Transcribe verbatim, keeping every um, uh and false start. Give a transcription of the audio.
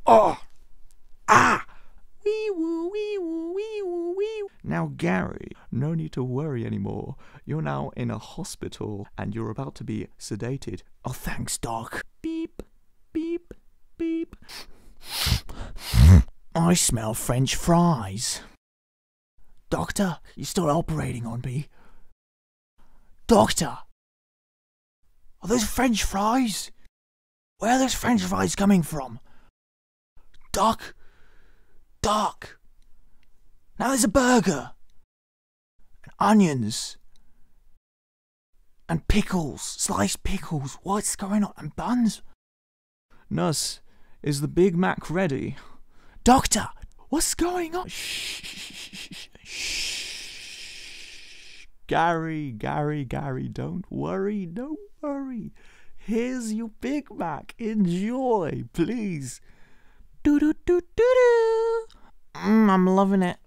Oh! Ah! Wee woo, wee woo, wee woo, wee. Now, Gary, no need to worry anymore. You're now in a hospital and you're about to be sedated. Oh, thanks, Doc. Beep, beep, beep. I smell French fries. Doctor, you're still operating on me. Doctor! Are those French fries? Where are those French fries coming from? Doc! Doc! Now there's a burger! And onions! And pickles! Sliced pickles! What's going on? And buns? Nurse, is the Big Mac ready? Doctor! What's going on? Shh! Shh! Gary, Gary, Gary, don't worry, don't worry. Here's your Big Mac. Enjoy, please. Do do do do do. Mm, I'm loving it.